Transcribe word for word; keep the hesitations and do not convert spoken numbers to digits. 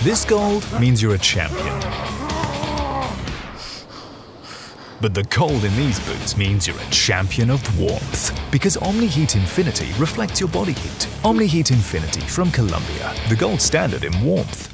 This gold means you're a champion. But the gold in these boots means you're a champion of warmth. Because Omni-Heat Infinity reflects your body heat. Omni-Heat Infinity from Columbia, the gold standard in warmth.